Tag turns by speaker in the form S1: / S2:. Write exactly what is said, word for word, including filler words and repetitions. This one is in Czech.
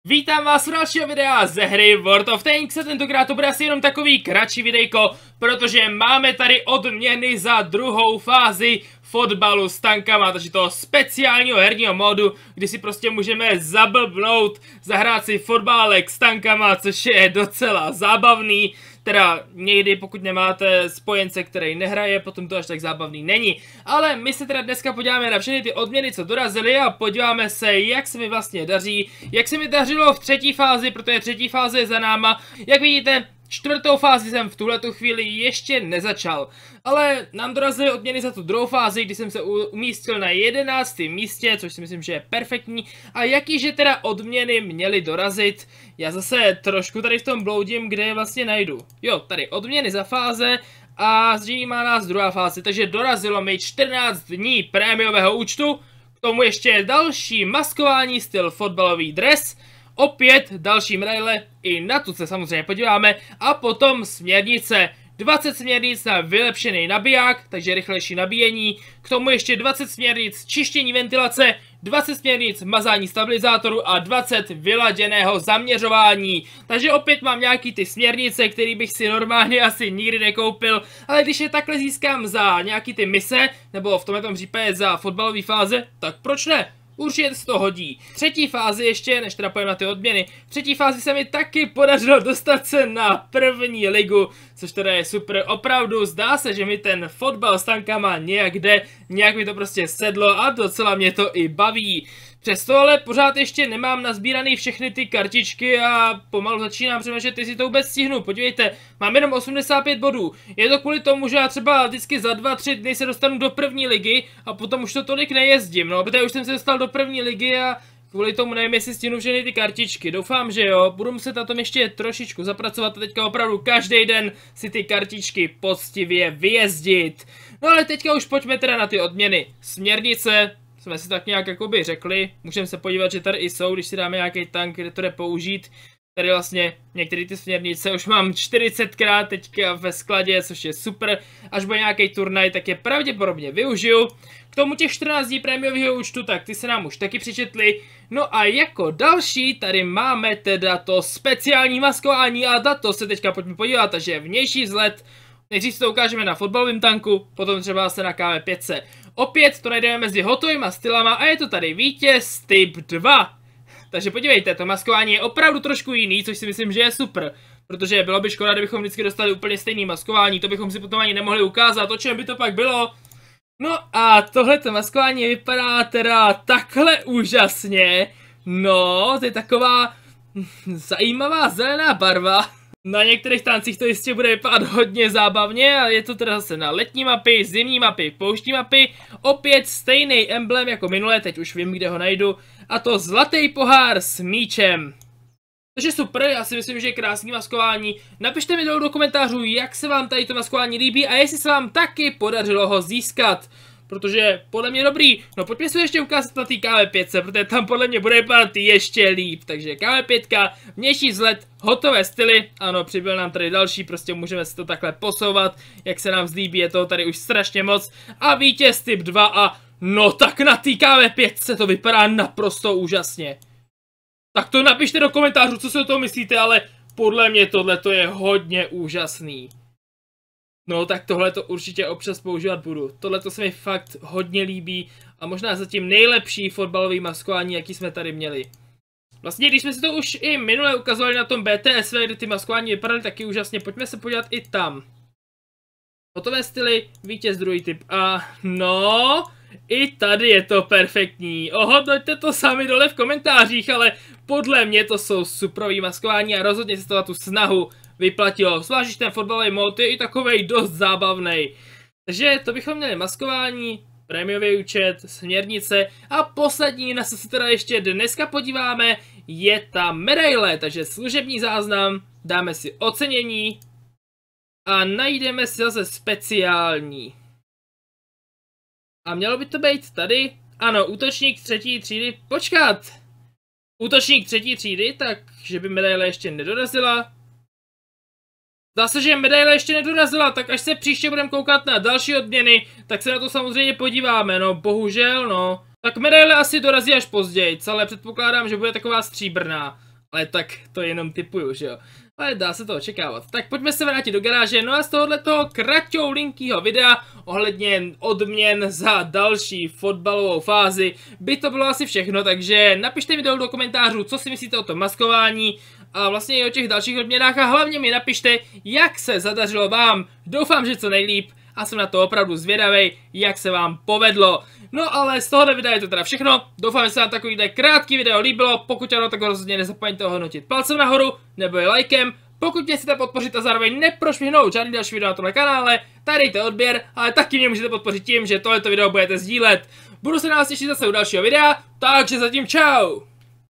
S1: Vítám vás u dalšího videa ze hry World of Tanks a tentokrát to bude asi jenom takový kratší videjko, protože máme tady odměny za druhou fázi fotbalu s tankama, takže toho speciálního herního módu, kdy si prostě můžeme zablbnout, zahrát si fotbálek s tankama, což je docela zábavný. Teda někdy, pokud nemáte spojence, který nehraje, potom to až tak zábavný není. Ale my se teda dneska podíváme na všechny ty odměny, co dorazily, a podíváme se, jak se mi vlastně daří, jak se mi dařilo v třetí fázi, protože třetí fáze je za náma. Jak vidíte, čtvrtou fázi jsem v tuhletu chvíli ještě nezačal. Ale nám dorazily odměny za tu druhou fázi, kdy jsem se umístil na jedenáctém místě, což si myslím, že je perfektní. A jakýže teda odměny měly dorazit? Já zase trošku tady v tom bloudím, kde je vlastně najdu. Jo, tady odměny za fáze a zřejmě nás druhá fáze, takže dorazilo mi čtrnáct dní prémiového účtu. K tomu ještě další maskování styl fotbalový dres. Opět další medaile, i na tu se samozřejmě podíváme, a potom směrnice. dvacet směrnic na vylepšený nabiják, takže rychlejší nabíjení, k tomu ještě dvacet směrnic čištění ventilace, dvacet směrnic mazání stabilizátoru a dvacet vyladěného zaměřování. Takže opět mám nějaký ty směrnice, který bych si normálně asi nikdy nekoupil, ale když je takhle získám za nějaký ty mise, nebo v tomto případě za fotbalové fáze, tak proč ne? Určitě se to hodí. V třetí fázi ještě, než teda pojďme na ty odměny, v třetí fázi se mi taky podařilo dostat se na první ligu, což teda je super. Opravdu zdá se, že mi ten fotbal s tankama nějak jde, nějak mi to prostě sedlo a docela mě to i baví. Přesto ale pořád ještě nemám nazbíraný všechny ty kartičky a pomalu začínám přemýšlet, jestli to vůbec stihnu. Podívejte, mám jenom osmdesát pět bodů. Je to kvůli tomu, že já třeba vždycky za dva tři dny se dostanu do první ligy a potom už to tolik nejezdím. No, protože už jsem se dostal do první ligy a kvůli tomu nevím, jestli stihnu všechny ty kartičky. Doufám, že jo. Budu muset na tom ještě trošičku zapracovat a teďka opravdu každý den si ty kartičky poctivě vyjezdit. No ale teďka už pojďme teda na ty odměny. Směrnice. Jsme si tak nějak jakoby řekli, můžeme se podívat, že tady i jsou, když si dáme nějaký tank, kde to jde použít. Tady vlastně některé ty směrnice už mám čtyřicetkrát teďka ve skladě, což je super. Až bude nějaký turnaj, tak je pravděpodobně využiju. K tomu těch čtrnáct dní prémiového účtu, tak ty se nám už taky přečetli. No a jako další tady máme teda to speciální maskování a na to se teďka pojďme podívat, takže vnější vzhled. Nejdřív to ukážeme na fotbalovém tanku, potom třeba se na K V pět. Opět to najdeme mezi hotovýma stylama a je to tady vítěz typ dva. Takže podívejte, to maskování je opravdu trošku jiný, což si myslím, že je super. Protože bylo by škoda, kdybychom vždycky dostali úplně stejný maskování, to bychom si potom ani nemohli ukázat, o čem by to pak bylo. No a tohleto maskování vypadá teda takhle úžasně. No, to je taková zajímavá zelená barva. Na některých tancích to jistě bude vypadat hodně zábavně a je to teda zase na letní mapy, zimní mapy, pouštní mapy. Opět stejný emblém jako minule, teď už vím, kde ho najdu. A to zlatý pohár s míčem. Takže super, já si myslím, že je krásný maskování. Napište mi dolů do komentářů, jak se vám tady to maskování líbí a jestli se vám taky podařilo ho získat. Protože podle mě dobrý. No pojďme si ještě ukázat na té K V pět, protože tam podle mě bude vypadat ještě líp. Takže K V pět, vnější vzhled, hotové styly. Ano, přibyl nám tady další, prostě můžeme si to takhle posouvat, jak se nám zlíbí, je toho tady už strašně moc. A vítěz typ dva a no tak na té K V pět se to vypadá naprosto úžasně. Tak to napište do komentářů, co si o tom myslíte, ale podle mě tohle to je hodně úžasný. No tak tohle to určitě občas používat budu. Tohle to se mi fakt hodně líbí a možná zatím nejlepší fotbalový maskování, jaký jsme tady měli. Vlastně když jsme si to už i minule ukazovali na tom B T S V, kde ty maskování vypadaly taky úžasně, pojďme se podívat i tam. Hotové styly, vítěz druhý typ a no, i tady je to perfektní. Ohodnoťte to sami dole v komentářích, ale podle mě to jsou superový maskování a rozhodně se to na tu snahu vyplatilo. Zvlášť, že ten fotbalový mod je i takovej dost zábavný. Takže to bychom měli maskování, prémiový účet, směrnice a poslední, na co se teda ještě dneska podíváme, je ta medaile. Takže služební záznam, dáme si ocenění a najdeme si zase speciální. A mělo by to být tady, ano, útočník třetí třídy, počkat. Útočník třetí třídy, takže by medaile ještě nedorazila. Zdá se, že medaile ještě nedorazila, tak až se příště budeme koukat na další odměny, tak se na to samozřejmě podíváme, no bohužel, no. Tak medaile asi dorazí až později, ale předpokládám, že bude taková stříbrná. Ale tak to jenom typuju, že jo. Ale dá se to očekávat. Tak pojďme se vrátit do garáže, no a z tohoto kraťoulinkýho videa ohledně odměn za další fotbalovou fázi by to bylo asi všechno, takže napište mi dolů do komentářů, co si myslíte o tom maskování a vlastně i o těch dalších odměnách a hlavně mi napište, jak se zadařilo vám. Doufám, že co nejlíp a jsem na to opravdu zvědavý, jak se vám povedlo. No ale z tohohle videa je to teda všechno, doufám, že se vám takovýhle krátký video líbilo, pokud ano, tak ho rozhodně nezapomeňte hodnotit palcem nahoru nebo i lajkem. Pokud mě chcete podpořit a zároveň neprošvihnout žádný další video na tomhle kanále, tak dejte odběr, ale taky mě můžete podpořit tím, že tohleto video budete sdílet. Budu se na vás těšit zase u dalšího videa, takže zatím čau!